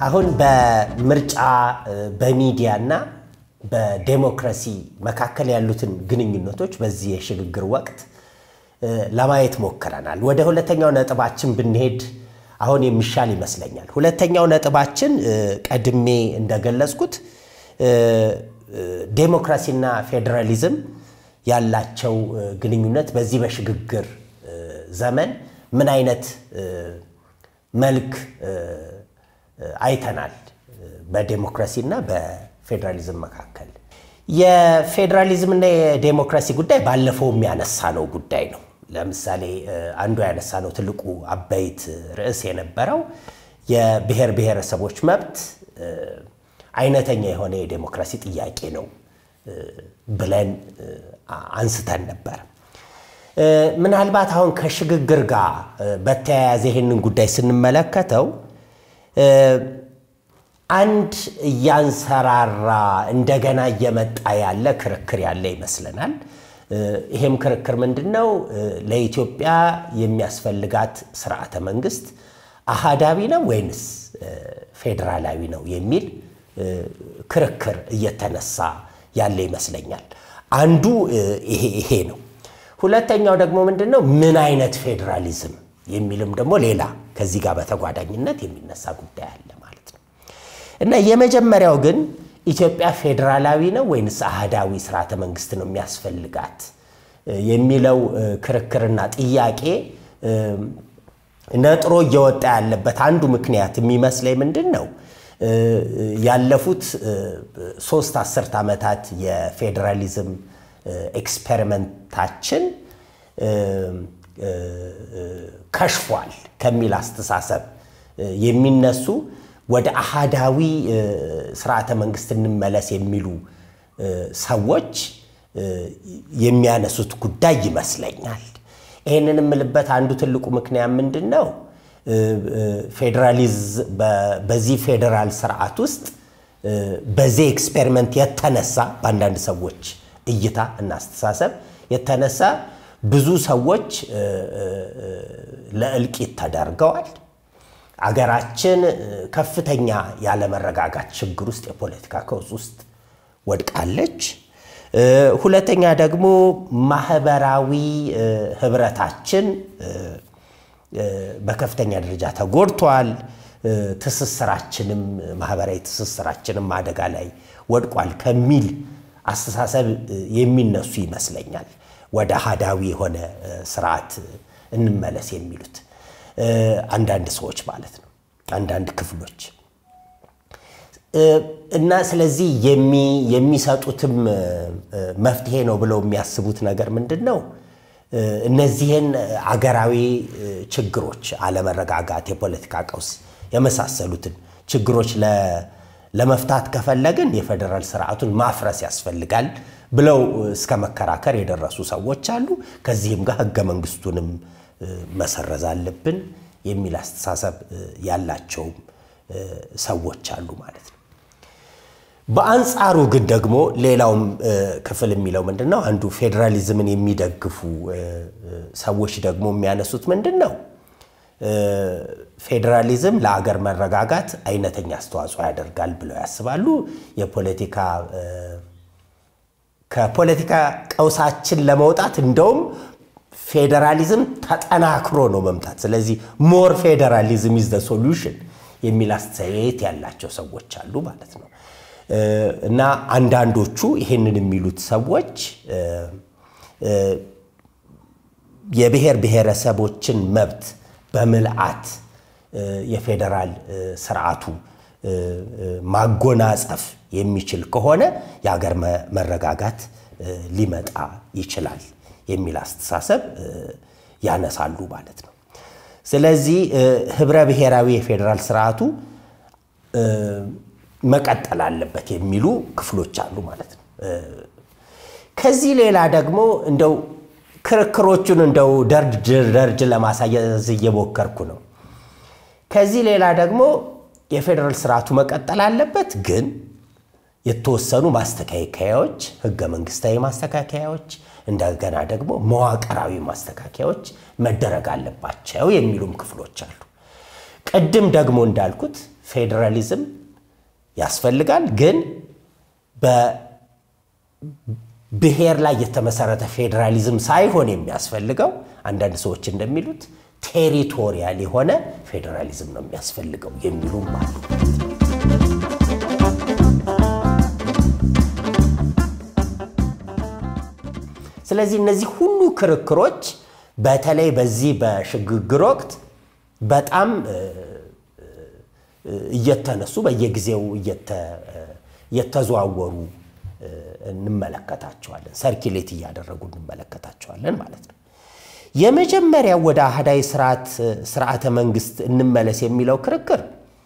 አሁን በምርጫ በሚዲያና በዲሞክራሲ መካከል ያሉትን ግንኙነቶች በዚህ የሽግግር ወቅት ለማየት ሞክረናል። ወደ ሁለተኛው ነጥባችን ብንሄድ አሁን የሚሻል ይመስለኛል። ሁለተኛው ነጥባችን ቀድሜ እንደገለጽኩት ዲሞክራሲና ፌደራሊዝም ያላቸው ግንኙነት በዚህ በሽግግር ዘመን ምን አይነት መልክ አይተናል በዲሞክራሲና በፌደራሊዝም መካከል። የፌደራሊዝምና የዲሞክራሲ ጉዳይ ባለፈው የሚያነሳነው ጉዳይ ነው። ለምሳሌ አንዱ ያነሳነው ትልቁ አበይት ርዕስ የነበረው የብሔር ብሔረሰቦች መብት አይነተኛ የሆነ የዲሞክራሲ ጥያቄ ነው ብለን አንስተን ነበር። ምናልባት አሁን ከሽግግር ጋር በተያያዘ ይሄንን ጉዳይ ስንመለከተው አንድ ያንሰራራ እንደገና እየመጣ ያለ ክርክር ያለ ይመስለናል። ይሄም ክርክር ምንድነው? ለኢትዮጵያ የሚያስፈልጋት ስርዓተ መንግስት አሃዳዊ ነው ወይንስ ፌደራላዊ ነው የሚል ክርክር እየተነሳ ያለ ይመስለኛል። አንዱ ይሄ ነው። ሁለተኛው ደግሞ ምንድነው? ምን አይነት ፌደራሊዝም የሚልም ደግሞ ሌላ ከዚህ ጋር በተጓዳኝነት የሚነሳ ጉዳይ አለ ማለት ነው። እና የመጀመሪያው ግን ኢትዮጵያ ፌደራላዊ ነው ወይንስ አሃዳዊ ስርዓተ መንግስት ነው የሚያስፈልጋት የሚለው ክርክርና ጥያቄ ነጥሮ እየወጣ ያለበት አንዱ ምክንያት የሚመስለኝ ምንድነው? ያለፉት 3 አስርት ዓመታት የፌደራሊዝም ኤክስፔሪመንታችን ከሽፏል ከሚል አስተሳሰብ የሚነሱ ወደ አሃዳዊ ስርዓተ መንግስት እንመለስ የሚሉ ሰዎች የሚያነሱት ጉዳይ ይመስለኛል። ይሄንን የምልበት አንዱ ትልቁ ምክንያት ምንድነው? ፌደራሊዝም በዚህ ፌደራል ስርዓት ውስጥ በዚህ ኤክስፔሪመንት የተነሳ በአንዳንድ ሰዎች እይታ እና አስተሳሰብ የተነሳ ብዙ ሰዎች ለእልቂት ተዳርገዋል። አገራችን ከፍተኛ ያለ መረጋጋት ችግር ውስጥ የፖለቲካ ቀውስ ውስጥ ወድቃለች። ሁለተኛ ደግሞ ማህበራዊ ህብረታችን በከፍተኛ ደረጃ ተጎድቷል። ትስስራችንም ማህበራዊ ትስስራችንም አደጋ ላይ ወድቋል ከሚል አስተሳሰብ የሚነሱ ይመስለኛል ወደ አሃዳዊ የሆነ ስርዓት እንመለስ የሚሉት አንዳንድ ሰዎች ማለት ነው፣ አንዳንድ ክፍሎች እና ስለዚህ የሚሰጡትም መፍትሄ ነው ብለው የሚያስቡት ነገር ምንድነው? እነዚህን አገራዊ ችግሮች አለመረጋጋት፣ የፖለቲካ ቀውስ የመሳሰሉትን ችግሮች ለመፍታት ከፈለግን የፌደራል ስርዓቱን ማፍረስ ያስፈልጋል ብለው እስከ መከራከር የደረሱ ሰዎች አሉ። ከዚህም ጋር ህገ መንግስቱንም መሰረዝ አለብን የሚል አስተሳሰብ ያላቸው ሰዎች አሉ ማለት ነው። በአንጻሩ ግን ደግሞ ሌላውም ክፍል የሚለው ምንድነው? አንዱ ፌደራሊዝምን የሚደግፉ ሰዎች ደግሞ የሚያነሱት ምንድነው? ፌደራሊዝም ለአገር መረጋጋት አይነተኛ አስተዋጽኦ ያደርጋል ብለው ያስባሉ። ከፖለቲካ ቀውሳችን ለመውጣት እንደውም ፌደራሊዝም ተጠናክሮ ነው መምጣት። ስለዚህ ሞር ፌደራሊዝም is the solution የሚል አስተያየት ያላቸው ሰዎች አሉ ማለት ነው። እና አንዳንዶቹ ይሄንን የሚሉት ሰዎች የብሔር ብሔረሰቦችን መብት በመልአት የፌደራል ስርዓቱ ማጎናጸፍ የሚችል ከሆነ የሀገር መረጋጋት ሊመጣ ይችላል የሚል አስተሳሰብ ያነሳሉ ማለት ነው። ስለዚህ ህብረ ብሔራዊ የፌደራል ስርዓቱ መቀጠል አለበት የሚሉ ክፍሎች አሉ ማለት ነው። ከዚህ ሌላ ደግሞ እንደው ክርክሮቹን እንደው ደርጅ ለማሳየት እየሞከርኩ ነው። ከዚህ ሌላ ደግሞ የፌደራል ስርዓቱ መቀጠል አለበት፣ ግን የተወሰኑ ማስተካከያዎች፣ ህገ መንግስታዊ ማስተካከያዎች እንደገና ደግሞ መዋቅራዊ ማስተካከያዎች መደረግ አለባቸው የሚሉም ክፍሎች አሉ። ቀድም ደግሞ እንዳልኩት ፌደራሊዝም ያስፈልጋል ግን በብሔር ላይ የተመሰረተ ፌደራሊዝም ሳይሆን የሚያስፈልገው አንዳንድ ሰዎች እንደሚሉት ቴሪቶሪያል የሆነ ፌደራሊዝም ነው የሚያስፈልገው የሚሉም አሉ ስለዚህ እነዚህ ሁሉ ክርክሮች በተለይ በዚህ በሽግግር ወቅት በጣም እየተነሱ በየጊዜው እየተዘዋወሩ እንመለከታቸዋለን ሰርኪሌት ያደረጉ እንመለከታቸዋለን ማለት ነው የመጀመሪያው ወደ አህዳዊ ስርዓተ መንግስት እንመለስ የሚለው ክርክር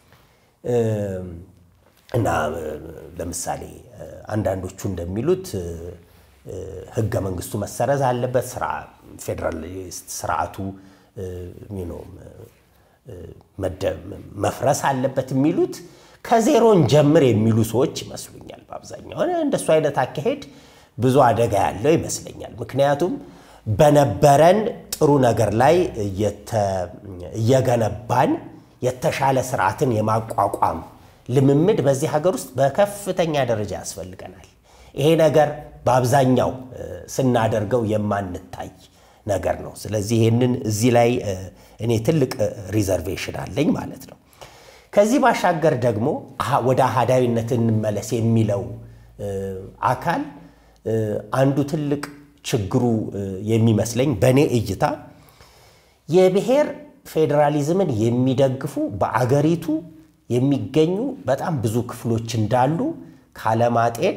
እና ለምሳሌ አንዳንዶቹ እንደሚሉት ህገ መንግስቱ መሰረዝ አለበት ፌደራሊስት ስርዓቱ መፍረስ አለበት የሚሉት ከዜሮን ጀምር የሚሉ ሰዎች ይመስሉኛል በአብዛኛው እንደሱ አይነት አካሄድ ብዙ አደጋ ያለው ይመስለኛል ምክንያቱም በነበረን ጥሩ ነገር ላይ እየገነባን የተሻለ ስርዓትን የማቋቋም ልምምድ በዚህ ሀገር ውስጥ በከፍተኛ ደረጃ ያስፈልገናል ይሄ ነገር በአብዛኛው ስናደርገው የማንታይ ነገር ነው ስለዚህ ይሄንን እዚህ ላይ እኔ ትልቅ ሪዘርቬሽን አለኝ ማለት ነው ከዚህ ባሻገር ደግሞ ወደ አህዳዊነት እንመለስ የሚለው አካል አንዱ ትልቅ ችግሩ የሚመስለኝ በኔ እይታ የብሔር ፌደራሊዝምን የሚደግፉ በአገሪቱ የሚገኙ በጣም ብዙ ክፍሎች እንዳሉ ካለማጤን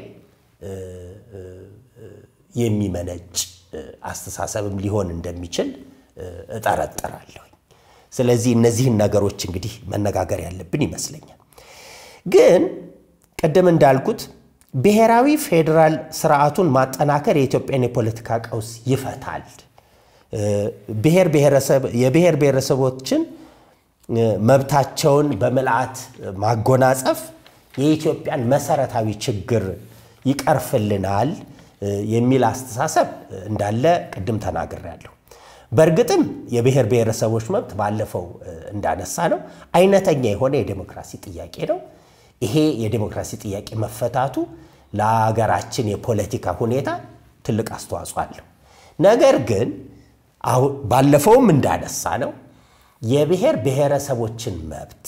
የሚመነጭ አስተሳሰብም ሊሆን እንደሚችል እጠረጥራለሁ ስለዚህ እነዚህን ነገሮች እንግዲህ መነጋገር ያለብን ይመስለኛል ግን ቀደም እንዳልኩት ብሔራዊ ፌደራል ስርዓቱን ማጠናከር የኢትዮጵያን የፖለቲካ ቀውስ ይፈታል የብሔር ብሔረሰቦችን መብታቸውን በመልአት ማጎናጸፍ የኢትዮጵያን መሰረታዊ ችግር ይቀርፍልናል የሚል አስተሳሰብ እንዳለ ቀደም ተናግሬያለሁ በርግጥም የብሔር ብሔረሰቦች መብት ባለፈው እንዳነሳ ነው አይነተኛ የሆነ የዲሞክራሲ ጥያቄ ነው ይሄ የዲሞክራሲ ጥያቄ መፈታቱ ለሀገራችን የፖለቲካ ሁኔታ ትልቅ አስተዋጽኦ አለው ነገር ግን ባለፈውም እንዳነሳ ነው የብሔር ብሔረሰቦችን መብት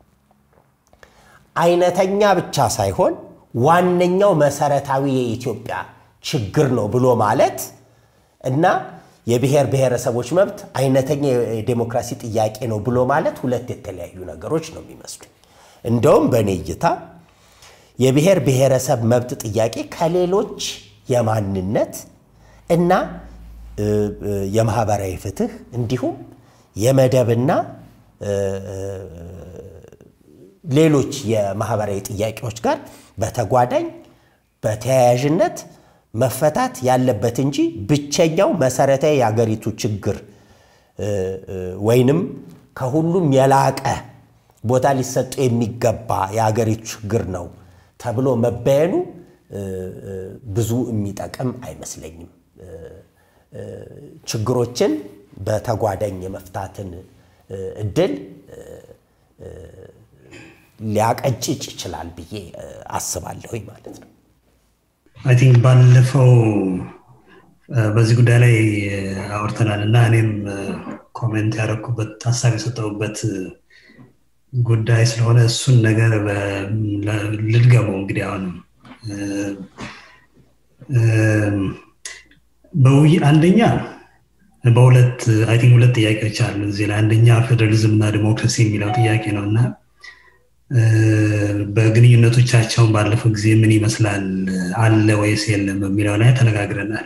አይነተኛ ብቻ ሳይሆን ዋነኛው መሰረታዊ የኢትዮጵያ ችግር ነው ብሎ ማለት እና የብሔር ብሔረሰቦች መብት አይነተኛ የዲሞክራሲ ጥያቄ ነው ብሎ ማለት ሁለት የተለያዩ ነገሮች ነው የሚመስሉ እንደውም በኔ እይታ የብሔር ብሔረሰብ መብት ጥያቄ ከሌሎች የማንነት እና የማህበራዊ ፍትህ እንዲሁም የመደብና ሌሎች የማህበራዊ ጥያቄዎች ጋር በተጓዳኝ በተያያዥነት መፈታት ያለበት እንጂ ብቸኛው መሰረታዊ የሀገሪቱ ችግር ወይንም ከሁሉም የላቀ ቦታ ሊሰጥ የሚገባ የሀገሪቱ ችግር ነው ተብሎ መበየኑ ብዙ የሚጠቅም አይመስለኝም ችግሮችን በተጓዳኝ የመፍታትን እድል ሊያቀጭጭ ይችላል ብዬ አስባለሁ ማለት ነው I think ባለፈው በዚህ ጉዳይ ላይ አውርተናልና እኔም ኮሜንት ያደረኩበት ሐሳብ የሰጠሁበት ጉዳይ ስለሆነ እሱን ነገር ልድገመው እንግዲህ አሁን አንደኛ በሁለት አይ ቲንክ ሁለት ጥያቄዎች አሉ እዚህ ላይ አንደኛ ፌደራሊዝም እና ዲሞክራሲ የሚለው ጥያቄ ነውና በግንኙነቶቻቸው ባለፈው ጊዜ ምን ይመስላል አለ ወይስ የለም በሚለው ላይ ተነጋግረናል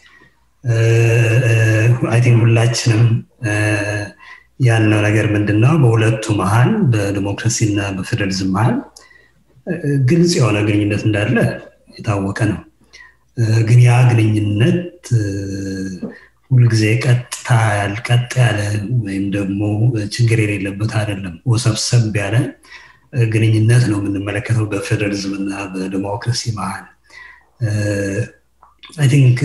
አይ ቲንክ ሁላችንም ያለው ነገር ምንድነው በሁለቱ መሃል በዲሞክራሲና በፌደራሊዝም መሃል ግልጽ የሆነ ግንኙነት እንዳለ የታወቀ ነው ግን ያ ግንኙነት ሁሉ ጊዜ ቀጥታ ያለ ወይም ደግሞ ችግር የሌለበት አይደለም ወሰብሰብ ያለ ግንኙነት ነው የምንመለከተው በፌደራሊዝም እና በዲሞክራሲ መሃል አይ ቲንክ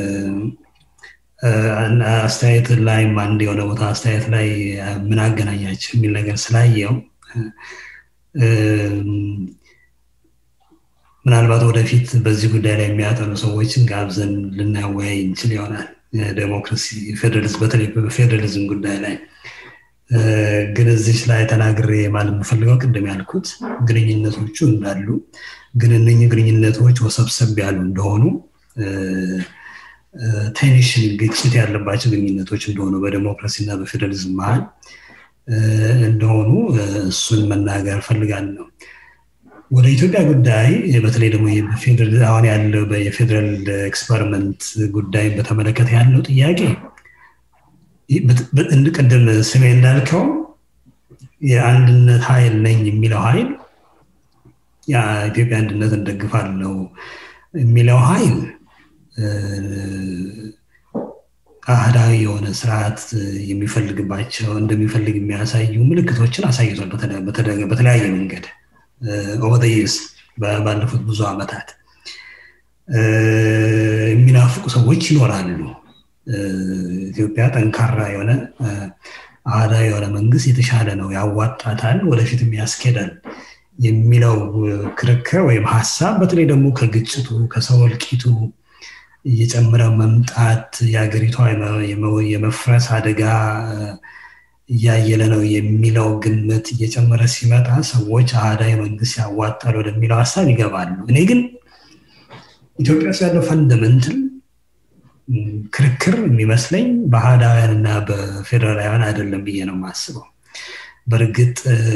አስተያየት ላይ አንድ የሆነ ቦታ አስተያየት ላይ ምን አገናኛቸው የሚል ነገር ስላየው ምናልባት ወደፊት በዚህ ጉዳይ ላይ የሚያጠኑ ሰዎችን ጋብዘን ልናወያይ እንችል ይሆናል። ዴሞክራሲ ፌደራሊዝም፣ በተለይ በፌደራሊዝም ጉዳይ ላይ ግን እዚህ ላይ ተናግሬ ማለት የምፈልገው ቅድም ያልኩት ግንኙነቶቹ እንዳሉ ግን እነኚህ ግንኙነቶች ወሰብሰብ ያሉ እንደሆኑ ቴንሽን ግጭት ያለባቸው ግንኙነቶች እንደሆኑ በዲሞክራሲና በፌደራሊዝም መሀል እንደሆኑ እሱን መናገር ፈልጋለሁ። ወደ ኢትዮጵያ ጉዳይ በተለይ ደግሞ አሁን ያለው የፌደራል ኤክስፐሪመንት ጉዳይ በተመለከተ ያለው ጥያቄ ቅድም ስሜ እንዳልከው የአንድነት ኃይል ነኝ የሚለው ኃይል የኢትዮጵያ አንድነት እንደግፋለሁ የሚለው ኃይል አህዳዊ የሆነ ስርዓት የሚፈልግባቸው እንደሚፈልግ የሚያሳዩ ምልክቶችን አሳይቷል። በተለያየ መንገድ ኦቨርየርስ ባለፉት ብዙ ዓመታት የሚናፍቁ ሰዎች ይኖራሉ። ኢትዮጵያ ጠንካራ የሆነ አህዳዊ የሆነ መንግስት የተሻለ ነው፣ ያዋጣታል፣ ወደፊትም ያስኬዳል የሚለው ክርክር ወይም ሐሳብ በተለይ ደግሞ ከግጭቱ ከሰው እልቂቱ እየጨመረ መምጣት የሀገሪቷ የመፍረስ አደጋ እያየለ ነው የሚለው ግምት እየጨመረ ሲመጣ ሰዎች አህዳዊ መንግስት ያዋጣል ወደሚለው ሐሳብ ይገባሉ። እኔ ግን ኢትዮጵያ ውስጥ ያለው ፈንዳሜንታል ክርክር የሚመስለኝ በአህዳውያንና በፌደራላውያን አይደለም ብዬ ነው የማስበው። በእርግጥ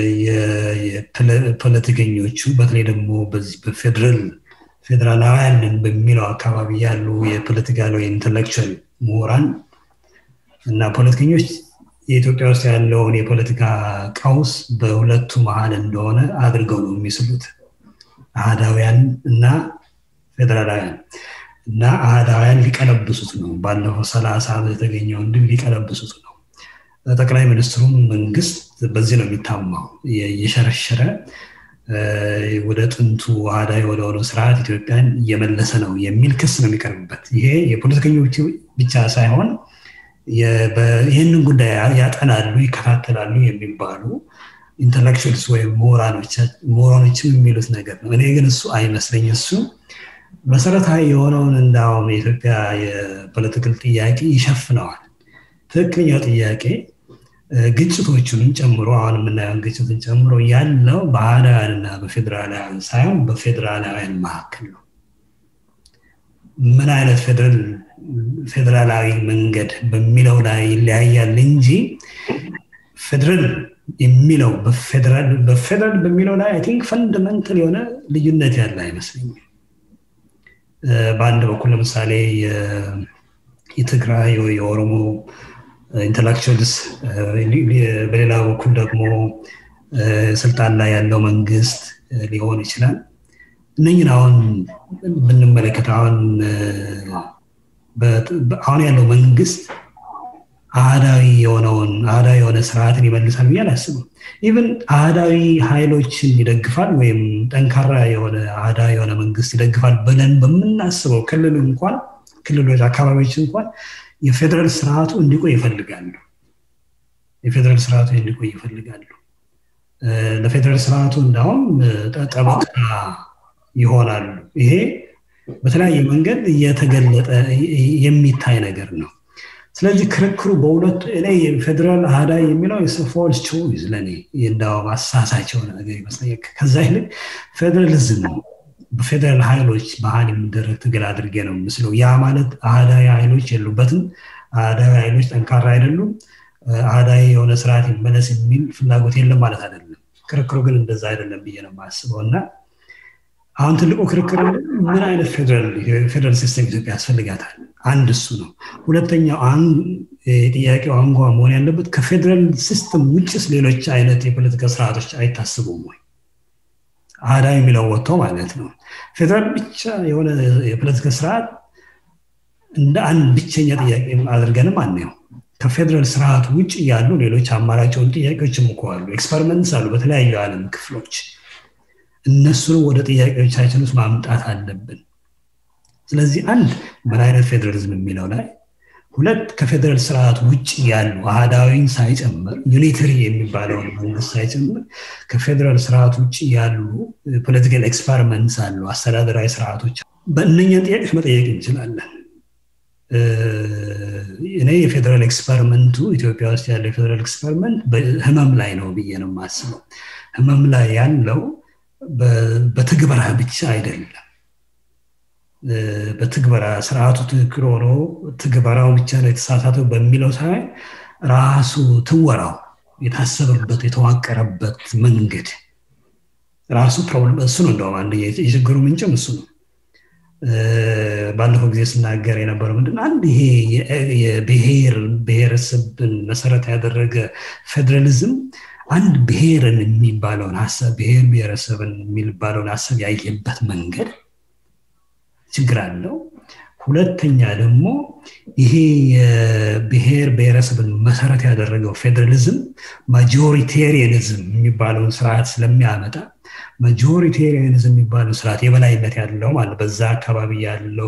የፖለቲከኞቹ በተለይ ደግሞ በዚህ በፌደራላውያንን በሚለው አካባቢ ያሉ የፖለቲካል ወይ ኢንተሌክቹዋል ምሁራን እና ፖለቲከኞች የኢትዮጵያ ውስጥ ያለውን የፖለቲካ ቀውስ በሁለቱ መሀል እንደሆነ አድርገው ነው የሚስሉት። አህዳውያን እና ፌደራላውያን እና አህዳውያን ሊቀለብሱት ነው። ባለፈው 30 ዓመት የተገኘውን ድል ሊቀለብሱት ነው። ጠቅላይ ሚኒስትሩም መንግስት በዚህ ነው የሚታማው። የሸረሸረ ወደ ጥንቱ አህዳዊ ወደ ሆነው ስርዓት ኢትዮጵያን እየመለሰ ነው የሚል ክስ ነው የሚቀርብበት። ይሄ የፖለቲከኞቹ ብቻ ሳይሆን ይህንን ጉዳይ ያጠናሉ ይከታተላሉ የሚባሉ ኢንተሌክቹዋልስ ወይም ምሁራኖችም የሚሉት ነገር ነው። እኔ ግን እሱ አይመስለኝ። እሱ መሰረታዊ የሆነውን እንዳውም የኢትዮጵያ የፖለቲካል ጥያቄ ይሸፍነዋል። ትክክለኛው ጥያቄ ግጭቶቹንም ጨምሮ አሁን የምናየውን ግጭትን ጨምሮ ያለው በአህዳውያንና በፌደራላውያን ሳይሆን በፌደራላውያን መካከል ነው። ምን አይነት ፌደራላዊ መንገድ በሚለው ላይ ይለያያል እንጂ ፌደራል የሚለው በፌደራል በሚለው ላይ አይ ቲንክ ፈንዳሜንታል የሆነ ልዩነት ያለ አይመስለኝም። በአንድ በኩል ለምሳሌ የትግራይ ወይ የኦሮሞ ኢንተሌክቹዋልስ፣ በሌላ በኩል ደግሞ ስልጣን ላይ ያለው መንግስት ሊሆን ይችላል። እነኝን አሁን ብንመለከት አሁን ያለው መንግስት አህዳዊ የሆነ ስርዓትን ይመልሳል ብዬ አላስብም። ኢቭን አህዳዊ ኃይሎችን ይደግፋል ወይም ጠንካራ የሆነ አህዳዊ የሆነ መንግስት ይደግፋል ብለን በምናስበው ክልሎች አካባቢዎች እንኳን የፌደራል ስርዓቱ እንዲቆይ ይፈልጋሉ። ለፌደራል ስርዓቱ እንዳውም ጠበቃ ይሆናሉ። ይሄ በተለያየ መንገድ እየተገለጠ የሚታይ ነገር ነው። ስለዚህ ክርክሩ በሁለቱ ላይ ፌደራል አህዳዊ የሚለው ፎልስ ቾይስ ለኔ እንዳውም አሳሳች የሆነ ነገር ይመስለኛል። ከዛ ይልቅ ፌደራሊዝም በፌደራል ኃይሎች መሀል የሚደረግ ትግል አድርጌ ነው የምስለው። ያ ማለት አህዳዊ ኃይሎች የሉበትም፣ አህዳዊ ኃይሎች ጠንካራ አይደሉም፣ አህዳዊ የሆነ ስርዓት ይመለስ የሚል ፍላጎት የለም ማለት አይደለም። ክርክሩ ግን እንደዛ አይደለም ብዬ ነው የማስበው። እና አሁን ትልቁ ክርክር ምን አይነት ፌደራል ሲስተም ኢትዮጵያ ያስፈልጋታል? አንድ እሱ ነው። ሁለተኛው ጥያቄው አንጓ መሆን ያለበት ከፌደራል ሲስተም ውጭስ ሌሎች አይነት የፖለቲካ ስርዓቶች አይታስቡም ወይ? አህዳዊ የሚለው ወጥቶ ማለት ነው። ፌደራል ብቻ የሆነ የፖለቲካ ስርዓት እንደ አንድ ብቸኛ ጥያቄ አድርገንም አናየው። ከፌደራል ስርዓት ውጭ ያሉ ሌሎች አማራጭውን ጥያቄዎችም እኮ አሉ፣ ኤክስፐሪመንትስ አሉ በተለያዩ የዓለም ክፍሎች። እነሱን ወደ ጥያቄዎቻችን ውስጥ ማምጣት አለብን። ስለዚህ አንድ ምን አይነት ፌደራሊዝም የሚለው ላይ፣ ሁለት ከፌደራል ስርዓት ውጭ ያሉ አሃዳዊን ሳይጨምር ዩኒተሪ የሚባለውን መንግስት ሳይጨምር ከፌደራል ስርዓት ውጭ ያሉ ፖለቲካል ኤክስፐሪመንትስ አሉ አስተዳደራዊ ስርዓቶች በእነኛ ጥያቄዎች መጠየቅ እንችላለን እኔ የፌደራል ኤክስፐሪመንቱ ኢትዮጵያ ውስጥ ያለው የፌደራል ኤክስፐሪመንት በህመም ላይ ነው ብዬ ነው የማስበው ህመም ላይ ያለው በትግበራ ብቻ አይደለም በትግበራ ስርዓቱ ትክክል ሆኖ ትግበራው ብቻ ነው የተሳሳተው በሚለው ሳይሆን ራሱ ትወራው የታሰበበት የተዋቀረበት መንገድ ራሱ ፕሮብለም እሱ ነው እንደው አንድ የችግሩ ምንጭም እሱ ነው ባለፈው ጊዜ ስናገር የነበረው ምንድነው አንድ ይሄ የብሔረሰብን መሰረት ያደረገ ፌደራሊዝም አንድ ብሔርን የሚባለውን ሐሳብ ብሔረሰብን የሚባለውን ሐሳብ ያየበት መንገድ ችግር አለው ሁለተኛ ደግሞ ይሄ ብሔረሰብን መሰረት ያደረገው ፌደራሊዝም ማጆሪቴሪያኒዝም የሚባለውን ስርዓት ስለሚያመጣ ማጆሪቴሪያኒዝም የሚባለው ስርዓት የበላይነት ያለው ማለት በዛ አካባቢ ያለው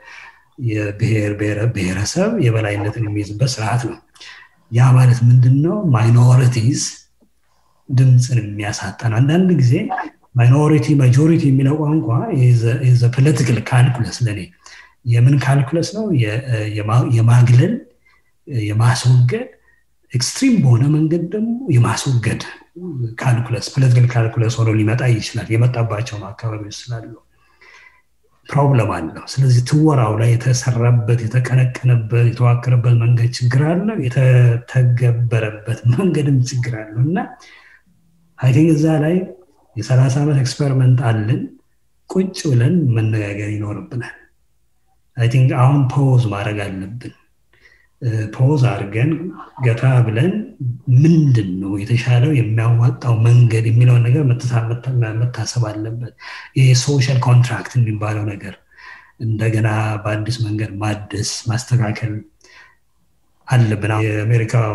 የብሔረሰብ የበላይነትን የሚይዝበት ስርዓት ነው ያ ማለት ምንድነው ማይኖሪቲስ ድምጽን የሚያሳጣን አንዳንድ ጊዜ ማይኖሪቲ ማጆሪቲ የሚለው ቋንቋ is a political calculus ለኔ የምን ካልኩለስ ነው የማግለል የማስወገድ ኤክስትሪም በሆነ መንገድ ደግሞ የማስወገድ ካልኩለስ ፖለቲካል ካልኩለስ ሆኖ ሊመጣ ይችላል የመጣባቸው አካባቢዎች ስላሉ ፕሮብለም አለው ስለዚህ ትወራው ላይ የተሰራበት የተቀነቀነበት የተዋቀረበት መንገድ ችግር አለ የተተገበረበት መንገድም ችግር አለና አይ ቲንክ እዛ ላይ የ30 ዓመት ኤክስፐሪመንት አለን ቁጭ ብለን መነጋገር ይኖርብናል አይ ቲንክ አሁን ፖዝ ማድረግ አለብን ፖዝ አድርገን ገታ ብለን ምንድነው የተሻለው የሚያዋጣው መንገድ የሚለው ነገር መታሰብ አለበት ይሄ ሶሻል ኮንትራክት የሚባለው ነገር እንደገና በአዲስ መንገድ ማደስ ማስተካከል አለብን የአሜሪካው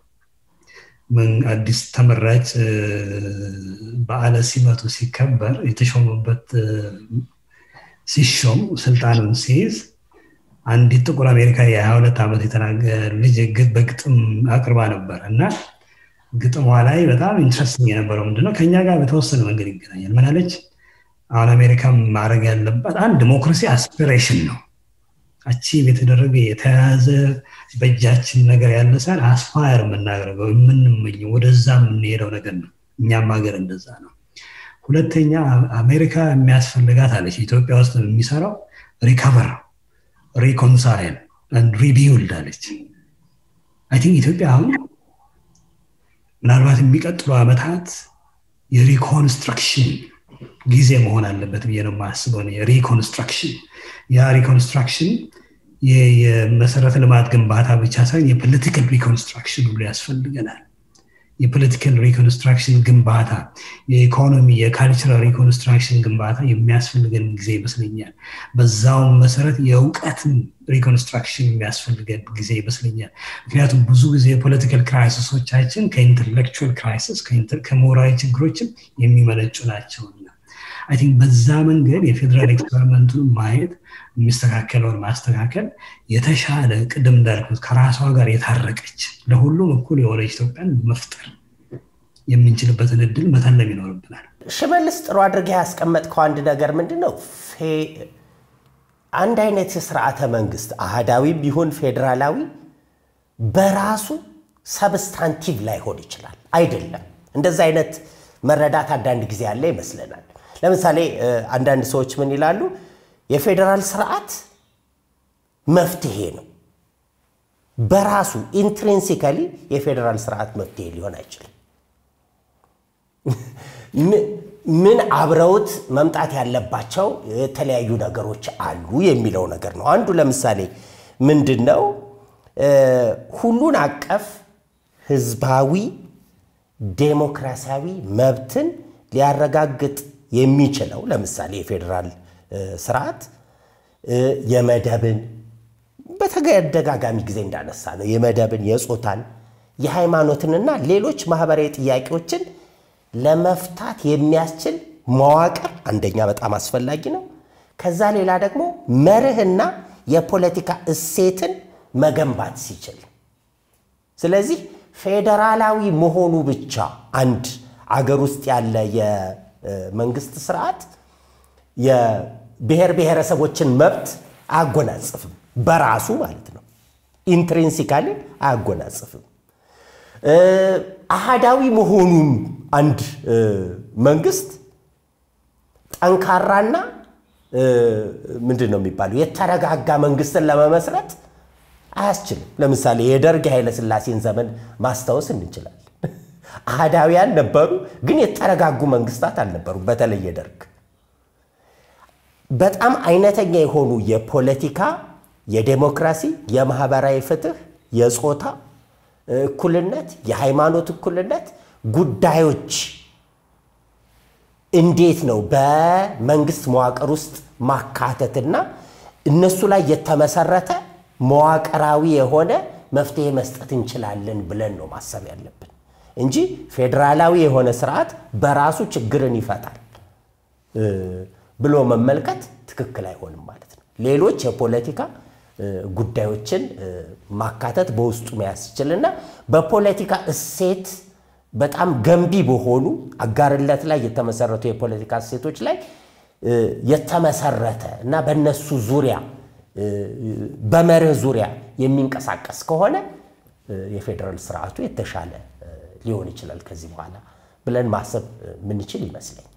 አዲስ ተመራጭ በዓለ ሲመቱ ሲከበር የተሾመበት ሲሾም ስልጣኑን ሲይዝ አንድ ጥቁር አሜሪካዊ የ22 ዓመት የተናገረ ልጅ በግጥም አቅርባ ነበር እና ግጥሟ ላይ በጣም ኢንትረስቲንግ የነበረው ምንድነው ከኛ ጋር በተወሰነ መንገድ ይገናኛል ማለች አሁን አሜሪካ ማድረግ ያለባት አንድ ዲሞክራሲ አስፒሬሽን ነው አቺቭ የተደረገ የተያዘ በእጃችን ነገር ያለሳል አስፓየር የምናደርገው የምንመኘው ወደዛ የምንሄደው ነገር ነው እኛም ሀገር እንደዛ ነው ሁለተኛ አሜሪካ የሚያስፈልጋት አለች ኢትዮጵያ ውስጥ የሚሰራው ሪከቨር reconcile and rebuild አለች I think ኢትዮጵያ አሁን ምናልባት የሚቀጥሉ አመታት የሪኮንስትራክሽን ጊዜ መሆን አለበት ብዬ ነው የማስበው የሪኮንስትራክሽን ያ ሪኮንስትራክሽን የመሰረተ ልማት ግንባታ ብቻ ሳይሆን የፖለቲካል ሪኮንስትራክሽን ሁሉ ያስፈልገናል የፖለቲካል ሪኮንስትራክሽን ግንባታ የኢኮኖሚ የካልቸራል ሪኮንስትራክሽን ግንባታ የሚያስፈልገን ጊዜ ይመስለኛል በዛው መሰረት የእውቀት ሪኮንስትራክሽን የሚያስፈልገን ጊዜ ይመስለኛል ምክንያቱም ብዙ ጊዜ የፖለቲካል ክራይሲሶቻችን ከኢንተሌክቹዋል ክራይሲስ ከሞራል ችግሮችም የሚመነጩ ናቸውና I think በዛ መንገድ የፌደራል ኤክስፐሪመንቱን ማየት የሚስተካከለውን ማስተካከል የተሻለ ቅድም እንዳልኩት ከራሷ ጋር የታረቀች ለሁሉም እኩል የሆነ ኢትዮጵያን መፍጠር የምንችልበትን እድል መተለም ይኖርብናል ሽመልስ ጥሩ አድርገህ ያስቀመጥከው አንድ ነገር ምንድነው አንድ አይነት የሥርዓተ መንግስት አሃዳዊም ቢሆን ፌደራላዊ በራሱ ሰብስታንቲቭ ላይ ሆኖ ይችላል አይደለም እንደዛ አይነት መረዳት አንዳንድ ጊዜ ያለ ይመስለናል ለምሳሌ አንዳንድ ሰዎች ምን ይላሉ የፌደራል ስርዓት መፍትሄ ነው በራሱ ኢንትሪንሲካሊ የፌደራል ስርዓት መፍትሄ ሊሆን አይችልም ምን አብረውት መምጣት ያለባቸው የተለያዩ ነገሮች አሉ የሚለው ነገር ነው አንዱ ለምሳሌ ምንድነው ሁሉን አቀፍ ህዝባዊ ዴሞክራሲያዊ መብትን ሊያረጋግጥ የሚችለው ለምሳሌ የፌደራል ስርዓት የመደብን በተደጋጋሚ ጊዜ እንዳነሳ ነው የመደብን የጾታን የሃይማኖትንና ሌሎች ማህበራዊ ጥያቄዎችን ለመፍታት የሚያስችል መዋቅር አንደኛ በጣም አስፈላጊ ነው ከዛ ሌላ ደግሞ መርህና የፖለቲካ እሴትን መገንባት ሲችል ስለዚህ ፌደራላዊ መሆኑ ብቻ አንድ አገር ውስጥ ያለ የመንግስት ስርዓት የብሔር ብሔረሰቦችን መብት አያጎናጽፍም በራሱ ማለት ነው ኢንትሪንሲካሊ አያጎናጽፍም አሃዳዊ መሆኑም አንድ መንግስት ጠንካራና ምንድነው የሚባለው የተረጋጋ መንግስትን ለመመስረት አያስችልም ለምሳሌ የደርግ ኃይለ ሥላሴን ዘመን ማስታወስ እንችላለን አሃዳዊያን ነበሩ ግን የተረጋጉ መንግስታት አልነበሩ በተለይ የደርግ በጣም አይነተኛ የሆኑ የፖለቲካ የዲሞክራሲ የማህበራዊ ፍትህ የጾታ እኩልነት የሃይማኖት እኩልነት ጉዳዮች እንዴት ነው በመንግስት መዋቅር ውስጥ ማካተትና እነሱ ላይ የተመሰረተ መዋቅራዊ የሆነ መፍትሄ መስጠት እንችላለን ብለን ነው ማሰብ ያለብን እንጂ ፌደራላዊ የሆነ ስርዓት በራሱ ችግርን ይፈታል ብሎ መመልከት ትክክል አይሆንም ማለት ነው ሌሎች የፖለቲካ ጉዳዮችን ማካተት በውስጡ ያስችልና በፖለቲካ እሴት በጣም ገንቢ በሆኑ አጋርነት ላይ የተመሰረቱ የፖለቲካ እሴቶች ላይ የተመሰረተ እና በእነሱ ዙሪያ በመርህ ዙሪያ የሚንቀሳቀስ ከሆነ የፌደራል ስርዓቱ የተሻለ ሊሆን ይችላል ከዚህ በኋላ ብለን ማሰብ ምን ይችል ይመስለኛል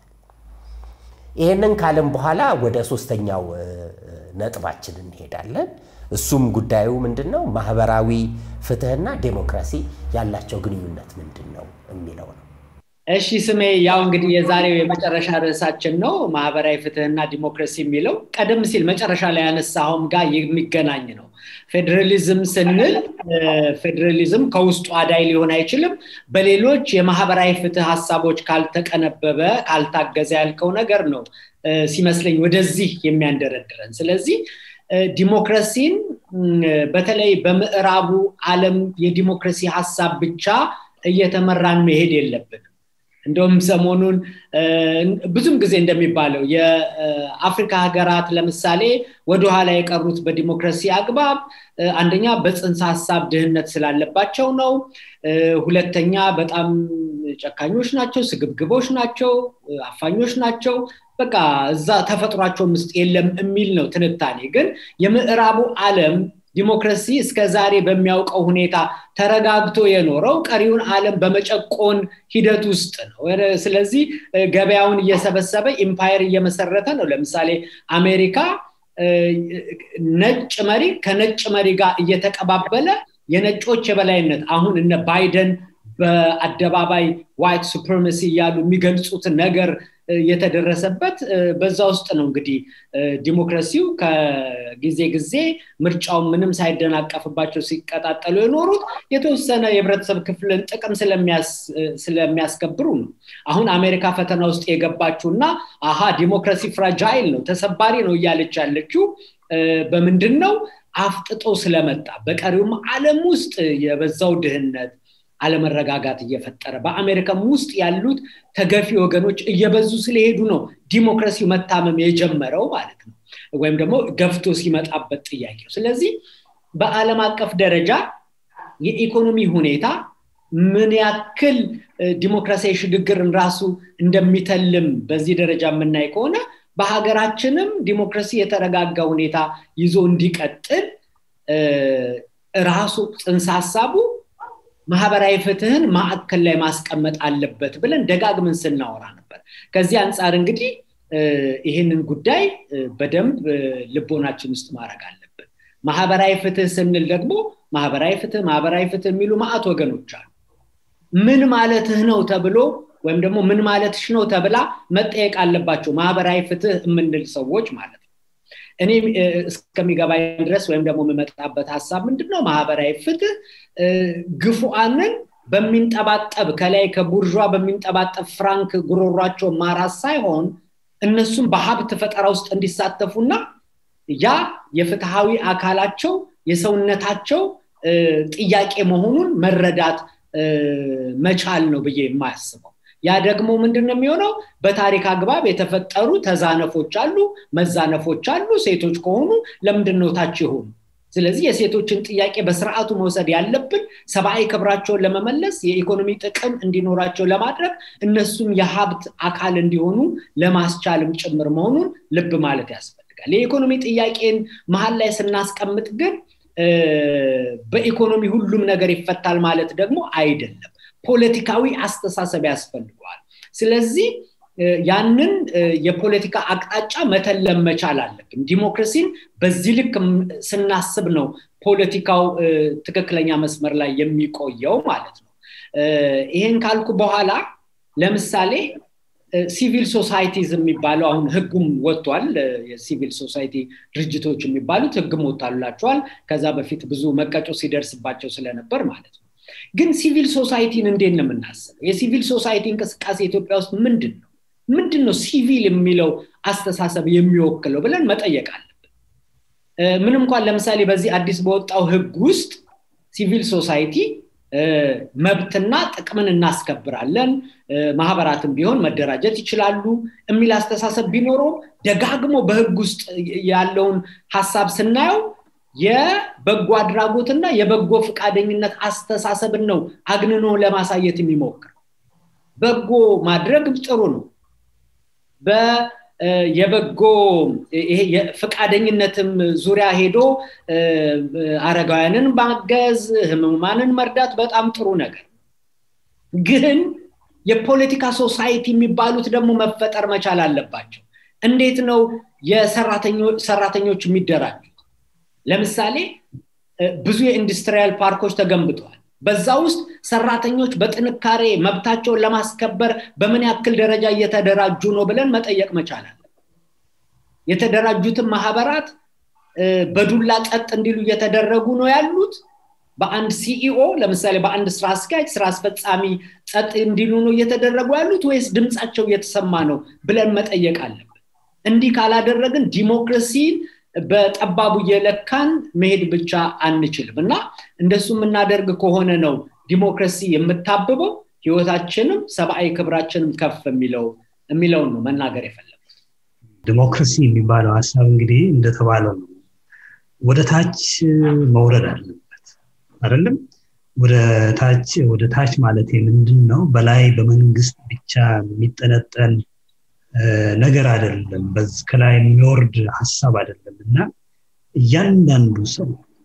ይሄንን ካለም በኋላ ወደ ሶስተኛው ነጥባችን እንሄዳለን እሱም ጉዳዩ ምንድነው ማህበራዊ ፍትህና ዲሞክራሲ ያላቸው ግንኙነት ምንድነው የሚለው ነው እሺ ስሜ ያው እንግዲህ የዛሬው የመጨረሻ ርዕሳችን ነው ማህበራዊ ፍትህና ዲሞክራሲ የሚለው ቀደም ሲል መጨረሻ ላይ ያነሳውም ጋር የሚገናኝ ነው ፌደራሊዝም ስንል ፌደራሊዝም ከውስጡ አዳይ ሊሆን አይችልም በሌሎች የማህበራዊ ፍትህ ሐሳቦች ካልተቀነበበ ካልታገዘ ያልከው ነገር ነው ሲመስለኝ ወደዚህ የሚያንደረድረን ስለዚህ ዲሞክራሲን በተለይ በምዕራቡ ዓለም የዲሞክራሲ ሐሳብ ብቻ እየተመራን መሄድ የለብንም እንደውም ሰሞኑን ብዙም ጊዜ እንደሚባለው የአፍሪካ ሀገራት ለምሳሌ ወደ ኋላ የቀሩት በዲሞክራሲ አግባብ አንደኛ በጽንሰ ሐሳብ ድህነት ስላለባቸው ነው ሁለተኛ በጣም ጨካኞች ናቸው ስግብግቦች ናቸው አፋኞች ናቸው በቃ እዛ ተፈጥሯቸው ውስጥ የለም የሚል ነው ትንታኔ ግን የምዕራቡ ዓለም ዲሞክራሲ እስከ ዛሬ በሚያውቀው ሁኔታ ተረጋግቶ የኖረው ቀሪውን ዓለም በመጨቆን ሂደት ውስጥ ነው ስለዚህ ገበያውን እየሰበሰበ ኢምፓየር እየመሰረተ ነው ለምሳሌ አሜሪካ ነጭ መሪ ከነጭ መሪ ጋር እየተቀባበለ የነጮች የበላይነት አሁን እነ ባይደን በአደባባይ ዋይት ሱፕሪማሲ ያሉ የሚገልጹት ነገር የተደረሰበት በዛ ውስጥ ነው እንግዲህ ዲሞክራሲው ከጊዜ ጊዜ ምርጫው ምንም ሳይደናቀፍባቸው ሲቀጣጠሉ የኖሩት የተወሰነ የህብረተሰብ ክፍልን ጥቅም ስለሚያስከብሩ ነው አሁን አሜሪካ ፈተና ውስጥ የገባችውና ዲሞክራሲ ፍራጃይል ነው ተሰባሪ ነው እያለች ያለችው በምንድነው አፍጥጦ ስለመጣ በቀሪውም ዓለም ውስጥ የበዛው ድህነት አለመረጋጋት እየፈጠረ በአሜሪካም ውስጥ ያሉት ተገፊ ወገኖች እየበዙ ስለሄዱ ነው ዲሞክራሲው መታመም የጀመረው ማለት ነው ወይም ደግሞ ገፍቶ ሲመጣበት ጥያቄው ስለዚህ በዓለም አቀፍ ደረጃ የኢኮኖሚ ሁኔታ ምን ያክል ዲሞክራሲያዊ ሽግግርን ራሱ እንደሚተልም በዚህ ደረጃ የምናይ ከሆነ በሀገራችንም ዲሞክራሲ የተረጋጋ ሁኔታ ይዞ እንዲቀጥል ራሱ ጽንሰ ሐሳቡ ማህበራዊ ፍትህን ማዕከል ላይ ማስቀመጥ አለበት ብለን ደጋግመን ስናወራ ነበር ከዚህ አንፃር እንግዲህ ይሄንን ጉዳይ በደንብ ልቦናችን ውስጥ ማድረግ አለበት ማህበራዊ ፍትህ ስንል ደግሞ ማህበራዊ ፍትህ የሚሉ ማአት ወገኖች አሉ ምን ማለትህ ነው ተብሎ ወይም ደግሞ ምን ማለትሽ ነው ተብላ መጠየቅ አለባቸው ማህበራዊ ፍትህ የምንል ሰዎች ማለት እኔ እስከሚገባኝ ድረስ ወይም ደግሞ መመጣበት ሐሳብ ምንድነው ማህበራዊ ፍትህ ግፉአንን በሚንጠባጠብ ከላይ ከቡርዣ በሚንጠባጠብ ፍራንክ ጉሮሯቸው ማራስ ሳይሆን እነሱም በሀብት ፈጠራ ውስጥ እንዲሳተፉና ያ የፍትሃዊ አካላቸው የሰውነታቸው ጥያቄ መሆኑን መረዳት መቻል ነው ብዬ የማያስበው ያ ደግሞ ምንድነው የሚሆነው በታሪክ አግባብ የተፈጠሩ ተዛነፎች አሉ መዛነፎች አሉ ሴቶች ከሆኑ ለምንድነው ታች ይሆኑ ስለዚህ የሴቶችን ጥያቄ በስርዓቱ መውሰድ ያለብን ሰብአዊ ክብራቸውን ለመመለስ የኢኮኖሚ ጥቅም እንዲኖራቸው ለማድረግ እነሱም የሀብት አካል እንዲሆኑ ለማስቻልም ጭምር መሆኑን ልብ ማለት ያስፈልጋል። የኢኮኖሚ ጥያቄን መሃል ላይ ስናስቀምጥ ግን በኢኮኖሚ ሁሉም ነገር ይፈታል ማለት ደግሞ አይደለም። ፖለቲካዊ አስተሳሰብ ያስፈልጋል። ስለዚህ ያንን የፖለቲካ አቅጣጫ መተለም መቻል አለብን። ዲሞክራሲን በዚህ ልክ ስናስብ ነው ፖለቲካው ትክክለኛ መስመር ላይ የሚቆየው ማለት ነው። ይሄን ካልኩ በኋላ ለምሳሌ ሲቪል ሶሳይቲዝ የሚባለው አሁን ህጉም ወጥቷል። የሲቪል ሶሳይቲ ድርጅቶች የሚባሉት ህግም ወጥቷላቸዋል። ከዛ በፊት ብዙ መቀጮ ሲደርስባቸው ስለነበር ማለት ነው። ግን ሲቪል ሶሳይቲን እንዴት ነው የምናስበው? የሲቪል ሶሳይቲ እንቅስቃሴ ኢትዮጵያ ውስጥ ምንድነው ሲቪል የሚለው አስተሳሰብ የሚወክለው ብለን መጠየቅ አለብን። ምንም እንኳን ለምሳሌ በዚህ አዲስ በወጣው ህግ ውስጥ ሲቪል ሶሳይቲ መብትና ጥቅምን እናስከብራለን፣ ማህበራትም ቢሆን መደራጀት ይችላሉ የሚል አስተሳሰብ ቢኖረው ደጋግሞ በህግ ውስጥ ያለውን ሐሳብ ስናየው የበጎ አድራጎትና የበጎ ፍቃደኝነት አስተሳሰብን ነው አግንኖ ለማሳየት የሚሞክር። በጎ ማድረግ ጥሩ ነው። የበጎ ይሄ ፍቃደኝነትም ዙሪያ ሄዶ አረጋውያንን ማገዝ፣ ህሙማንን መርዳት በጣም ጥሩ ነገር። ግን የፖለቲካ ሶሳይቲ የሚባሉት ደግሞ መፈጠር መቻል አለባቸው። እንዴት ነው የሰራተኞች የሚደራጁት? ለምሳሌ ብዙ የኢንዱስትሪያል ፓርኮች ተገንብተዋል። በዛ ውስጥ ሰራተኞች በጥንካሬ መብታቸውን ለማስከበር በምን ያክል ደረጃ እየተደራጁ ነው ብለን መጠየቅ መቻል አለብን። የተደራጁትን ማህበራት በዱላ ጸጥ እንዲሉ እየተደረጉ ነው ያሉት? በአንድ ሲኢኦ ለምሳሌ በአንድ ስራ አስኪያጅ ስራ አስፈጻሚ ጸጥ እንዲሉ ነው እየተደረጉ ያሉት ወይስ ድምጻቸው እየተሰማ ነው ብለን መጠየቅ አለብን። እንዲህ ካላደረግን ዲሞክራሲን በጠባቡ የለካን መሄድ ብቻ አንችልም እና እንደሱ የምናደርግ ከሆነ ነው ዲሞክራሲ የምታብበው፣ ህይወታችንም ሰብአዊ ክብራችንም ከፍ የሚለው ነው መናገር የፈለኩት። ዲሞክራሲ የሚባለው ሐሳብ እንግዲህ እንደተባለው ነው ወደ ታች መውረድ አለበት አይደለም? ወደ ታች ማለት ምንድነው? በላይ በመንግስት ብቻ የሚጠነጠን ነገር አይደለም፣ በዚህ ከላይ የሚወርድ ሐሳብ አይደለምና እያንዳንዱ ሰው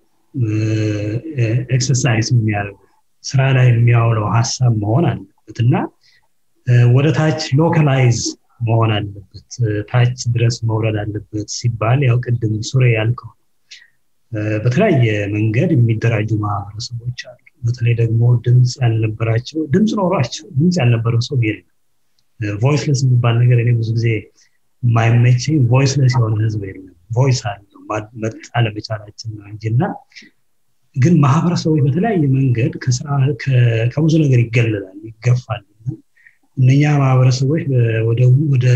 ኤክሰርሳይዝ የሚያደርግ ስራ ላይ የሚያውለው ሐሳብ መሆን አለበትና ወደ ታች ሎካላይዝ መሆን አለበት፣ ታች ድረስ መውረድ አለበት ሲባል ያው ቅድም ሱሬ ያልከው በተለያየ መንገድ የሚደራጁ ማህበረሰቦች አሉ። በተለይ ደግሞ ድምጽ ያልነበራቸው ድምጽ ኖሯቸው ድምጽ ያልነበረው ሰው የለም። ቮይስለስ የሚባል ነገር እኔ ብዙ ጊዜ የማይመቸኝ ቮይስለስ የሆነ ህዝብ የለም። ቮይስ አለው መጣለ በቻላችን ነው እንጂና ግን ማህበረሰቦች በተለያየ መንገድ ከብዙ ነገር ይገለላል፣ ይገፋል። እነኛ ማህበረሰቦች ወደ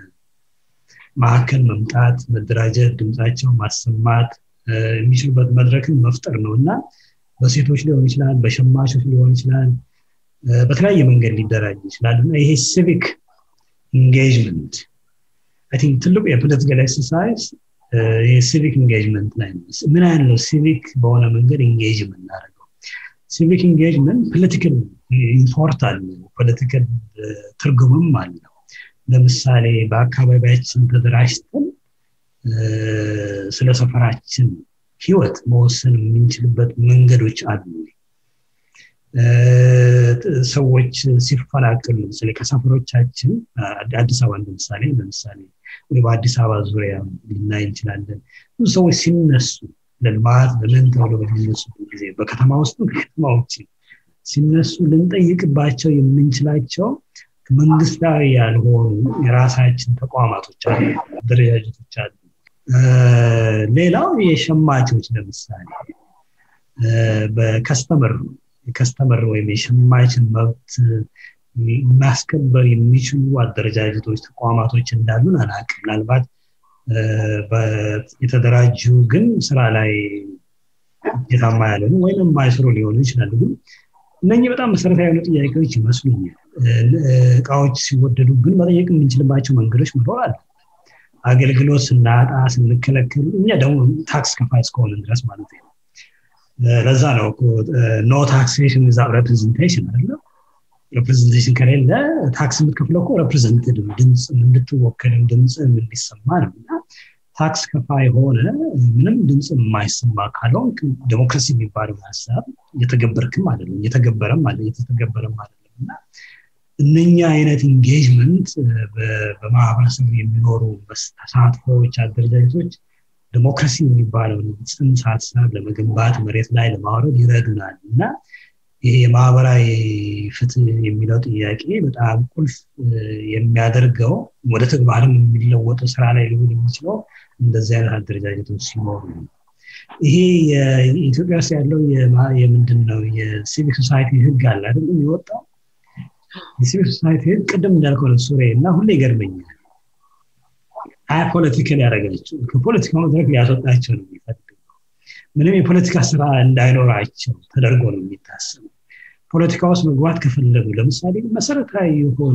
ማዕከል መምጣት፣ መደራጀት፣ ድምጻቸው ማሰማት የሚችሉበት መድረክን መፍጠር ነውና በሴቶች ሊሆን ይችላል፣ በሸማቾች ሊሆን ይችላል፣ በተለያየ መንገድ ሊደራጅ ይችላልና ይሄ ሲቪክ ኢንጌጅመንት አይ ቲንክ ትልቁ የፖለቲካል ኤክሰርሳይዝ የሲቪክ ኢንጌጅመንት ላይ ነው። ምን አይነት ነው ሲቪክ በሆነ መንገድ ኢንጌጅ የምናደርገው? ሲቪክ ኢንጌጅመንት ፖለቲካል ኢምፖርታንት ነው፣ ፖለቲካል ትርጉምም አለው። ለምሳሌ በአካባቢያችን ተደራጅተን ስለ ሰፈራችን ህይወት መወሰን የምንችልበት መንገዶች አሉ። ሰዎች ሲፈናቀሉ ስለ ከሰፈሮቻችን አዲስ አበባ ለምሳሌ ወይ በአዲስ አበባ ዙሪያ ልናይ እንችላለን። ብዙ ሰዎች ሲነሱ ለልማት ለመንተው በሚነሱ ጊዜ በከተማ ውስጥ ከተማዎች ሲነሱ ልንጠይቅባቸው የምንችላቸው መንግስታዊ ያልሆኑ የራሳችን ተቋማቶች አሉ፣ ደረጃጀቶች አሉ። ሌላው የሸማቾች ለምሳሌ በከስተመር ወይም የሸማችን መብት ማስከበር የሚችሉ አደረጃጀቶች ተቋማቶች እንዳሉን አላውቅም። ምናልባት የተደራጁ ግን ስራ ላይ የታማ ያለኑ ወይም ማይሰሩ ሊሆኑ ይችላሉ። ግን እነኚህ በጣም መሰረታዊ የሆኑ ጥያቄዎች ይመስሉኛል። እቃዎች ሲወደዱ ግን መጠየቅ የምንችልባቸው መንገዶች መኖር አለ። አገልግሎት ስናጣ ስንከለከል እኛ ደግሞ ታክስ ከፋይ እስከሆነ ድረስ ማለት ነው ለዛ ነው ኖ ታክሴሽን ዊዛውት ሪፕሬዘንቴሽን አይደል ሪፕሬዘንቴሽን ከሌለ ታክስ የምትከፍለው እኮ ሪፕሬዘንትድ ድምጽ እንድትወከል ድምጽ እንዲሰማ ነውና ታክስ ከፋይ ሆነ ምንም ድምጽ የማይሰማ ካለው ዲሞክራሲ የሚባለው ሐሳብ እየተገበረም አይደለምና እነኛ አይነት ኢንጌጅመንት በማህበረሰቡ የሚኖሩ ተሳትፎዎች አደረጃጀቶች ዲሞክራሲ የሚባለው ጽንሰ ሐሳብ ለመገንባት መሬት ላይ ለማውረድ ይረዱናልና ይሄ የማህበራዊ ፍትህ የሚለው ጥያቄ በጣም ቁልፍ የሚያደርገው ወደ ተግባርም የሚለወጥ ስራ ላይ ሊሆን የሚችለው እንደዚህ አይነት አደረጃጀቶች ሲኖሩ ይሄ የኢትዮጵያ ውስጥ ያለው የምንድነው የሲቪክ ሶሳይቲ ህግ አለ አይደል የሚወጣው የሲቪክ ሶሳይቲ ቅድም እንዳልከው ነው ሱሬና ሁሌ ይገርመኛል ፖለቲካል ያደረጋቸው ከፖለቲካው መድረክ ሊያስወጣቸው ነው የሚፈልገው ምንም የፖለቲካ ስራ እንዳይኖራቸው ተደርጎ ነው የሚታሰበው ፖለቲካው ውስጥ መግባት ከፈለጉ ለምሳሌ መሰረታዊ የሆነ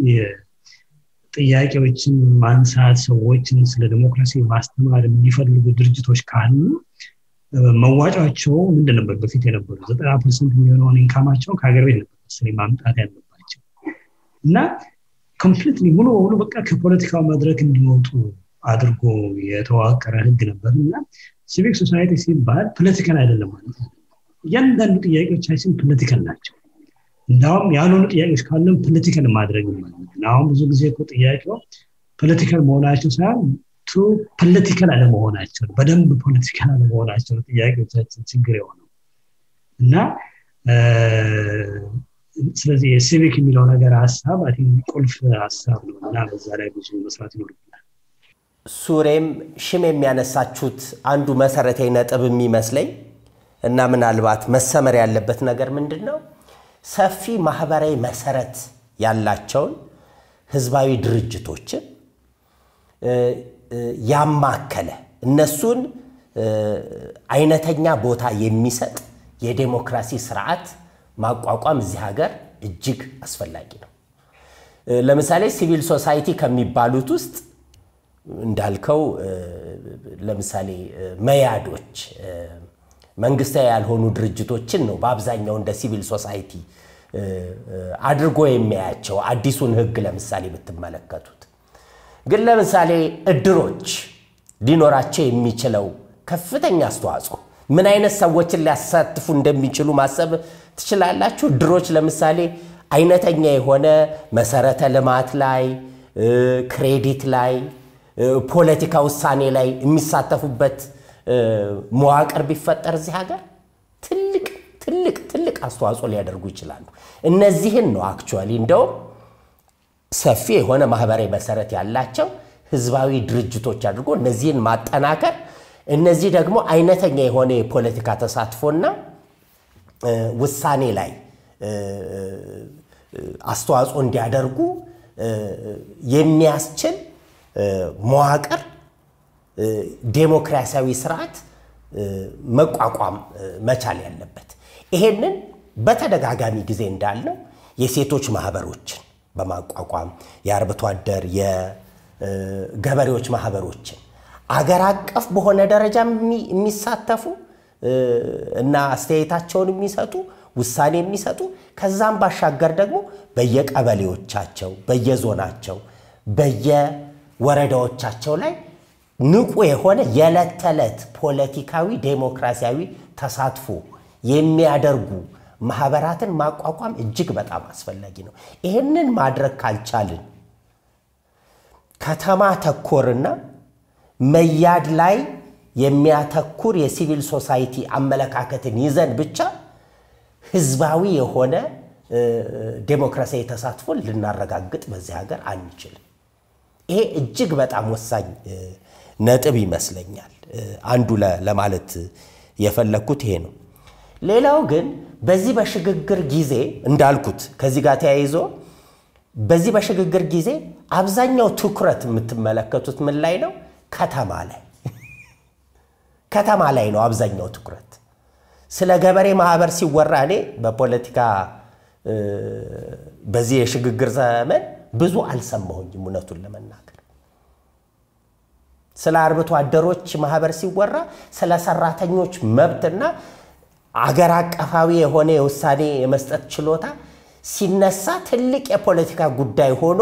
ጥያቄዎችን ማንሳት ሰዎችን ስለ ዲሞክራሲ ማስተማር የሚፈልጉ ድርጅቶች ካሉ መዋጫቸው ምንድን ነበር በፊት የነበሩ 90% የሚሆነውን ኢንካማቸው ከሀገር ቤት ነበር ማምጣት ያለባቸው እና ኮምፕሊትሊ ሙሉ በቃ ከፖለቲካው መድረክ እንዲወጡ አድርጎ የተዋቀረ ህግ ነበርና ሲቪክ ሶሳይቲ ሲባል ፖለቲካል አይደለም ማለት ነው ያንዳንዱ ጥያቄዎቻችን ፖለቲካል ናቸው እንዳውም ያሉን ጥያቄዎች ካለን ፖለቲካል ማድረግ ማለት ነው አሁን ብዙ ጊዜ እኮ ጥያቄው ፖለቲካል መሆናቸው ሳይሆን ቱ ፖለቲካል አለመሆናቸው በደንብ ፖለቲካል አለመሆናቸው ጥያቄዎቻችን ችግር የሆነው እና ስለዚህ ሲቪክ የሚለው ነገር ሐሳብ አቲን ቁልፍ ሐሳብ ነውና በዛ ላይ ብዙ መስራት ይኖርብናል ሱሬም ሽም የሚያነሳቹት አንዱ መሰረታዊ ነጥብ የሚመስለኝ እና ምናልባት መሰመር ያለበት ነገር ምንድነው ሰፊ ማህበራዊ መሰረት ያላቸው ህዝባዊ ድርጅቶችን ያማከለ እነሱን አይነተኛ ቦታ የሚሰጥ የዲሞክራሲ ስርዓት ማቋቋም እዚህ ሀገር እጅግ አስፈላጊ ነው ለምሳሌ ሲቪል ሶሳይቲ ከሚባሉት ውስጥ እንዳልከው ለምሳሌ መያዶች መንግስታዊ ያልሆኑ ድርጅቶችን ነው በአብዛኛው እንደ ሲቪል ሶሳይቲ አድርጎ የሚያያቸው አዲሱን ህግ ለምሳሌ ብትመለከቱት ግን ለምሳሌ እድሮች ሊኖራቸው የሚችለው ከፍተኛ አስተዋጽኦ ምን አይነት ሰዎችን ሊያሳትፉ እንደሚችሉ ማሰብ ትችላላችሁ ድሮች ለምሳሌ አይነተኛ የሆነ መሰረተ ልማት ላይ ክሬዲት ላይ ፖለቲካ ውሳኔ ላይ የሚሳተፉበት መዋቅር ቢፈጠር እዚህ ሀገር ትልቅ አስተዋጽኦ ሊያደርጉ ይችላሉ እነዚህን ነው አክቹአሊ እንደው ሰፊ የሆነ ማህበራዊ መሰረት ያላቸው ህዝባዊ ድርጅቶች አድርጎ እነዚህን ማጠናከር እነዚህ ደግሞ አይነተኛ የሆነ የፖለቲካ ተሳትፎና ውሳኔ ላይ አስተዋጽኦ እንዲያደርጉ የሚያስችል መዋቅር ዴሞክራሲያዊ ስርዓት መቋቋም መቻል ያለበት ይሄንን በተደጋጋሚ ጊዜ እንዳልነው የሴቶች ማህበሮችን በማቋቋም የአርብቶ አደር የገበሬዎች ማህበሮችን አገር አቀፍ በሆነ ደረጃ የሚሳተፉ እና አስተያየታቸውን የሚሰጡ ውሳኔ የሚሰጡ ከዛም ባሻገር ደግሞ በየቀበሌዎቻቸው በየዞናቸው በየወረዳዎቻቸው ላይ ንቁ የሆነ የለተለት ፖለቲካዊ ዴሞክራሲያዊ ተሳትፎ የሚያደርጉ ማህበራትን ማቋቋም እጅግ በጣም አስፈላጊ ነው ይሄንን ማድረግ ካልቻልን ከተማ ተኮርና መያድ ላይ የሚያተኩር የሲቪል ሶሳይቲ አመለካከትን ይዘን ብቻ ህዝባዊ የሆነ ዴሞክራሲያዊ ተሳትፎ ልናረጋግጥ በዚህ ሀገር አንችልም ይሄ እጅግ በጣም ወሳኝ ነጥብ ይመስለኛል አንዱ ለማለት የፈለኩት ይሄ ነው ሌላው ግን በዚህ በሽግግር ጊዜ እንዳልኩት ከዚህ ጋር ተያይዞ በዚህ በሽግግር ጊዜ አብዛኛው ትኩረት የምትመለከቱት ምን ላይ ነው ከተማ ላይ ነው አብዛኛው ትኩረት ስለ ገበሬ ማህበር ሲወራ እኔ በፖለቲካ በዚህ የሽግግር ዘመን ብዙ አልሰማሁኝም እውነቱን ለመናገር ስለ አርብቶ አደሮች ማህበር ሲወራ ስለ ሰራተኞች መብትና አገር አቀፋዊ የሆነ የውሳኔ የመስጠት ችሎታ ሲነሳ ትልቅ የፖለቲካ ጉዳይ ሆኖ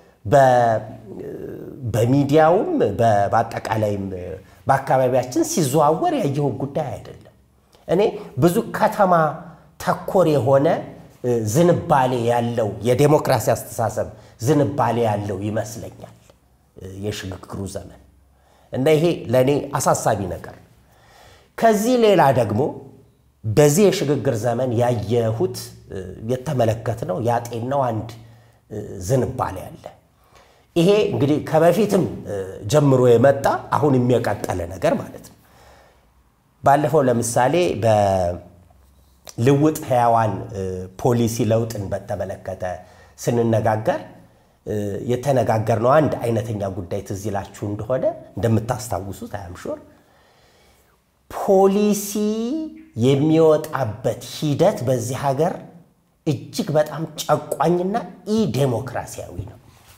በሚዲያውም በአጠቃላይም በአካባቢያችን ሲዘዋወር ያየው ጉዳይ አይደለም። እኔ ብዙ ከተማ ተኮር የሆነ ዝንባሌ ያለው የዲሞክራሲ አስተሳሰብ ዝንባሌ ያለው ይመስለኛል የሽግግሩ ዘመን እና ይሄ ለኔ አሳሳቢ ነገር። ከዚህ ሌላ ደግሞ በዚህ የሽግግር ዘመን ያየሁት የተመለከትነው ያጤነው አንድ ዝንባሌ አለ። ይሄ እንግዲህ ከበፊትም ጀምሮ የመጣ አሁን የሚያቀጥለ ነገር ማለት ነው። ባለፈው ለምሳሌ በልውጥ ሕያዋን ፖሊሲ ለውጥን በተመለከተ ስንነጋገር የተነጋገርነው አንድ አይነተኛ ጉዳይ ትዝ ይላችሁ እንደሆነ እንደምታስታውሱት አያምሹር ፖሊሲ የሚወጣበት ሂደት በዚህ ሀገር እጅግ በጣም ጨቋኝና ኢ-ዴሞክራሲያዊ ነው።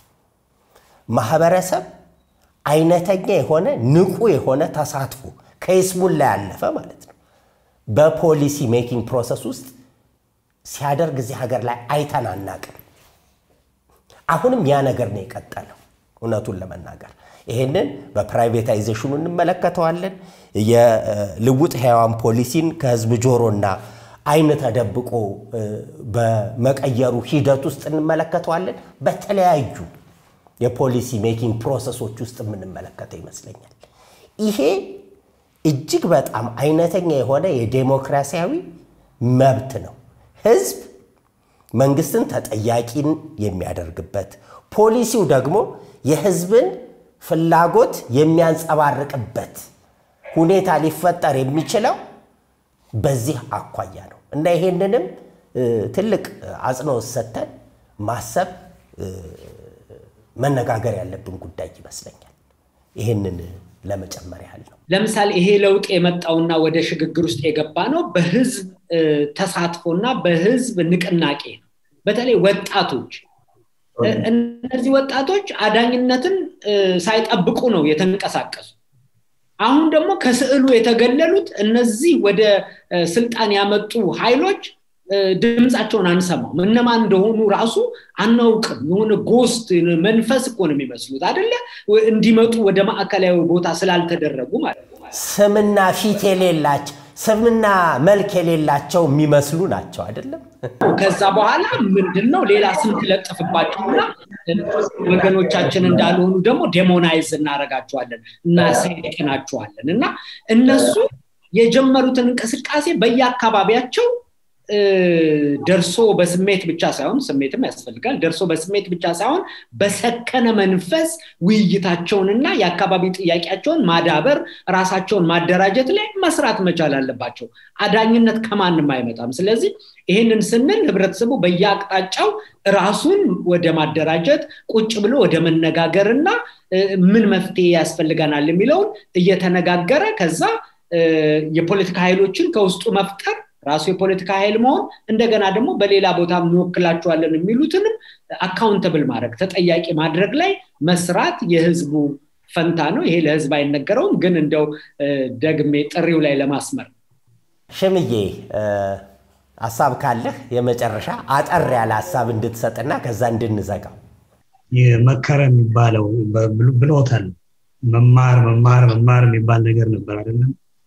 ማህበረሰብ አይነተኛ የሆነ ንቁ የሆነ ተሳትፎ ከይስሙላ ያለፈ ማለት ነው በፖሊሲ ሜኪንግ ፕሮሰስ ውስጥ ሲያደርግ እዚህ ሀገር ላይ አይተናናቅም። አሁንም ያ ነገር ነው የቀጠለው እውነቱን ለመናገር። ይሄንን በፕራይቬታይዜሽኑ እንመለከተዋለን። የልውጥ ሕያዋን ፖሊሲን ከህዝብ ጆሮና አይን ተደብቆ በመቀየሩ ሂደት ውስጥ እንመለከተዋለን። በተለያዩ የፖሊሲ ሜኪንግ ፕሮሰሶች ውስጥ እንመለከተው ይመስለኛል። ይሄ እጅግ በጣም አይነተኛ የሆነ የዲሞክራሲያዊ መብት ነው። ህዝብ መንግስትን ተጠያቂን የሚያደርግበት ፖሊሲው ደግሞ የህዝብን ፍላጎት የሚያንጸባርቅበት ሁኔታ ሊፈጠር የሚችለው በዚህ አኳያ ነው እና ይሄንንም ትልቅ አጽንኦት ሰጥተን ማሰብ መነጋገር ያለብን ጉዳይ ይመስለኛል። ይሄንን ለመጨመር ያህል ነው። ለምሳሌ ይሄ ለውጥ የመጣውና ወደ ሽግግር ውስጥ የገባ ነው በህዝብ ተሳትፎና በህዝብ ንቅናቄ ነው። በተለይ ወጣቶች እነዚህ ወጣቶች አዳኝነትን ሳይጠብቁ ነው የተንቀሳቀሱ። አሁን ደግሞ ከስዕሉ የተገለሉት እነዚህ ወደ ስልጣን ያመጡ ኃይሎች ድምጻቸውን አንሰማም። እነማን እንደሆኑ ራሱ አናውቅም። የሆነ ጎስት መንፈስ እኮ ነው የሚመስሉት አይደለ? እንዲመጡ ወደ ማዕከላዊ ቦታ ስላልተደረጉ ማለት ነው። ስምና ፊት የሌላቸው ስምና መልክ የሌላቸው የሚመስሉ ናቸው አይደለም? ከዛ በኋላ ምንድነው ሌላ ስም ተለጥፍባቸውና ወገኖቻችን እንዳልሆኑ ደግሞ ዴሞናይዝ እናረጋቸዋለን እና ሰይቀናቸዋለን እና እነሱ የጀመሩትን እንቅስቃሴ በየአካባቢያቸው ደርሶ በስሜት ብቻ ሳይሆን ስሜትም ያስፈልጋል ደርሶ በስሜት ብቻ ሳይሆን በሰከነ መንፈስ ውይይታቸውንና የአካባቢ ጥያቄያቸውን ማዳበር ራሳቸውን ማደራጀት ላይ መስራት መቻል አለባቸው። አዳኝነት ከማንም አይመጣም። ስለዚህ ይሄንን ስንል ህብረተሰቡ በየአቅጣጫው ራሱን ወደ ማደራጀት ቁጭ ብሎ ወደ መነጋገርና ምን መፍትሄ ያስፈልጋናል የሚለውን እየተነጋገረ ከዛ የፖለቲካ ኃይሎችን ከውስጡ መፍጠር ራሱ የፖለቲካ ኃይል መሆን እንደገና ደግሞ በሌላ ቦታ እንወክላቸዋለን የሚሉትንም አካውንተብል ማድረግ ተጠያቂ ማድረግ ላይ መስራት የህዝቡ ፈንታ ነው። ይሄ ለህዝብ አይነገረውም ግን እንደው ደግሜ ጥሪው ላይ ለማስመር ሽምዬ ሐሳብ ካለህ የመጨረሻ አጠር ያለ ሐሳብ እንድትሰጥና ከዛ እንድንዘጋው። የመከረ የሚባለው ብሎታል መማር የሚባል ነገር ነበር አይደለም?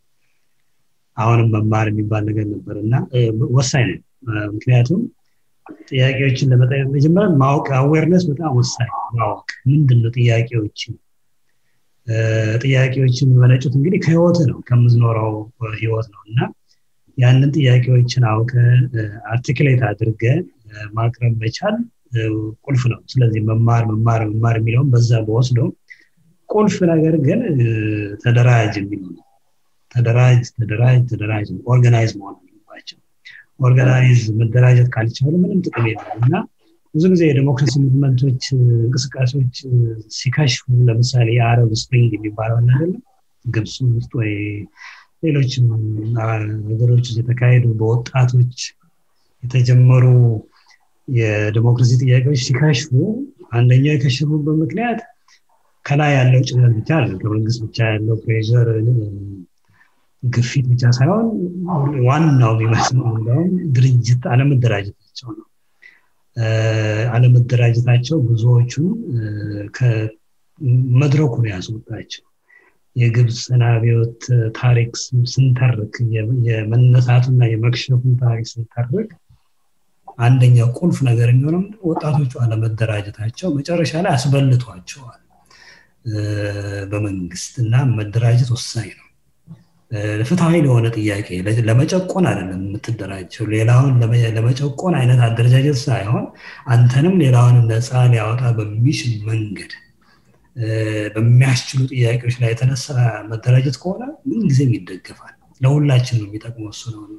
አሁንም መማር የሚባል ነገር ነበርና ወሳኝ ነው። ምክንያቱም ጥያቄዎችን ለመጠየቅ መጀመሪያ ማወቅ አዌርነስ በጣም ወሳኝ ነው። ማወቅ ምንድነው ጥያቄዎችን መነጨት እንግዲህ ከህይወት ነው ከምዝኖረው ህይወት ነውና ያንን ጥያቄዎችን አውቀ አርቲኩሌት አድርገ ማቅረብ መቻል ቁልፍ ነው። ስለዚህ መማር የሚለውን በዛ በወስደው ቁልፍ ነገር ግን ተደራጅ የሚለው ተደራጅ ኦርጋናይዝ መሆን አለባቸው። ኦርጋናይዝ መደራጀት ካልቻሉ ምንም ጥቅም የለውምና ብዙ ጊዜ የዲሞክራሲ ሙቭመንቶች እንቅስቃሴዎች ሲከሽፉ ለምሳሌ የአረብ ስፕሪንግ የሚባለው አይደለም ግብጽ ውስጥ ወይ ሌሎችም ሀገሮች የተካሄዱ በወጣቶች የተጀመሩ የዲሞክራሲ ጥያቄዎች ሲከሽፉ አንደኛው የከሸፉበት ምክንያት ከላይ ያለው ጭነት ብቻ አይደለም ከመንግስት ብቻ ያለው ፕሬሸር ግፊት ብቻ ሳይሆን ዋናው የሚመስለው እንደውም ድርጅት አለመደራጀታቸው ነው። አለመደራጀታቸው ብዙዎቹ ከመድረኩን ያስወጣቸው የግብፅን አብዮት ታሪክ ስንተርክ የመነሳቱና የመክሸፉን ታሪክ ስንተርክ አንደኛው ቁልፍ ነገር የሚሆነው ወጣቶቹ አለመደራጀታቸው መጨረሻ ላይ አስበልቷቸዋል። በመንግስትና መደራጀት ወሳኝ ነው። ለፍትሃዊ ለሆነ ጥያቄ ለመጨቆን አይደለም የምትደራጀው ሌላውን ለመጨቆን አይነት አደረጃጀት ሳይሆን አንተንም ሌላውን ነፃ ሊያወጣ በሚችል መንገድ በሚያስችሉ ጥያቄዎች ላይ የተነሳ መደራጀት ከሆነ ምን ጊዜም ይደገፋል። ለሁላችን ነው የሚጠቅመው እሱ ነውና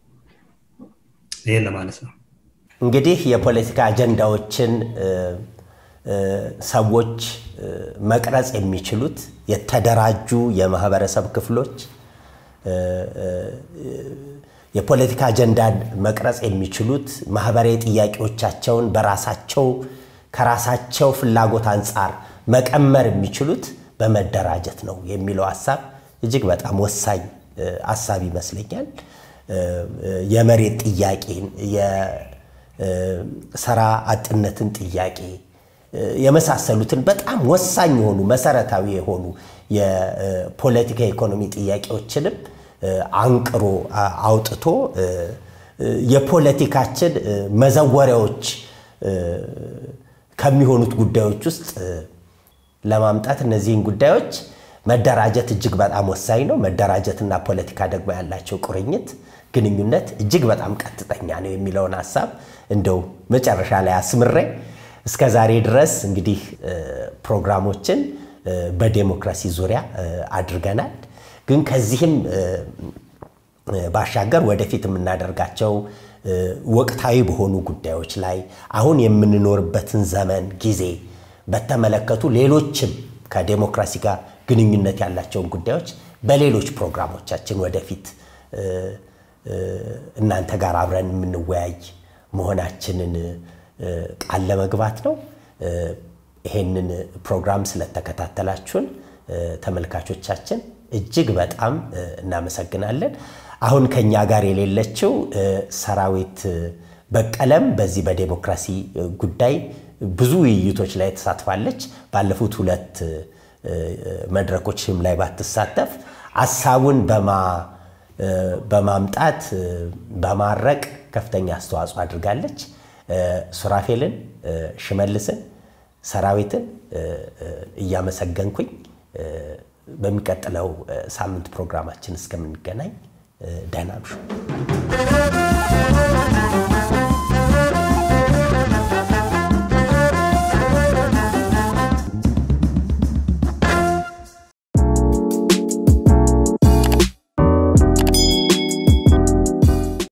ይሄ ለማለት ነው። እንግዲህ የፖለቲካ አጀንዳዎችን ሰዎች መቅረጽ የሚችሉት የተደራጁ የማህበረሰብ ክፍሎች የፖለቲካ አጀንዳን መቅረጽ የሚችሉት ማህበራዊ ጥያቄዎቻቸውን በራሳቸው ከራሳቸው ፍላጎት አንፃር መቀመር የሚችሉት በመደራጀት ነው የሚለው ሐሳብ እጅግ በጣም ወሳኝ ሐሳብ ይመስለኛል። የመሬት ጥያቄን የሥራ አጥነትን ጥያቄ የመሳሰሉትን በጣም ወሳኝ የሆኑ መሰረታዊ የሆኑ የፖለቲካ ኢኮኖሚ ጥያቄዎችንም አንቅሮ አውጥቶ የፖለቲካችን መዘወሪያዎች ከሚሆኑት ጉዳዮች ውስጥ ለማምጣት እነዚህን ጉዳዮች መደራጀት እጅግ በጣም ወሳኝ ነው። መደራጀትና ፖለቲካ ደግሞ ያላቸው ቁርኝት ግንኙነት እጅግ በጣም ቀጥተኛ ነው የሚለውን ሐሳብ እንደው መጨረሻ ላይ አስምሬ እስከ ዛሬ ድረስ እንግዲህ ፕሮግራሞችን በዲሞክራሲ ዙሪያ አድርገናል። ግን ከዚህም ባሻገር ወደፊት የምናደርጋቸው ወቅታዊ በሆኑ ጉዳዮች ላይ አሁን የምንኖርበትን ዘመን ጊዜ በተመለከቱ ሌሎችም ከዲሞክራሲ ጋር ግንኙነት ያላቸውን ጉዳዮች በሌሎች ፕሮግራሞቻችን ወደፊት እናንተ ጋር አብረን የምንወያይ መሆናችንን ቃል ለመግባት ነው። ይሄንን ፕሮግራም ስለተከታተላችሁን ተመልካቾቻችን እጅግ በጣም እናመሰግናለን። አሁን ከኛ ጋር የሌለችው ሰራዊት በቀለም በዚህ በዲሞክራሲ ጉዳይ ብዙ ውይይቶች ላይ ተሳትፋለች። ባለፉት 2 መድረኮችም ላይ ባትሳተፍ ሐሳቡን በማምጣት በማረቅ ከፍተኛ አስተዋጽኦ አድርጋለች። ሱራፌልን፣ ሽመልስን፣ ሰራዊትን እያመሰገንኩኝ በሚቀጥለው ሳምንት ፕሮግራማችን እስከምንገናኝ ደህና ሁኑ።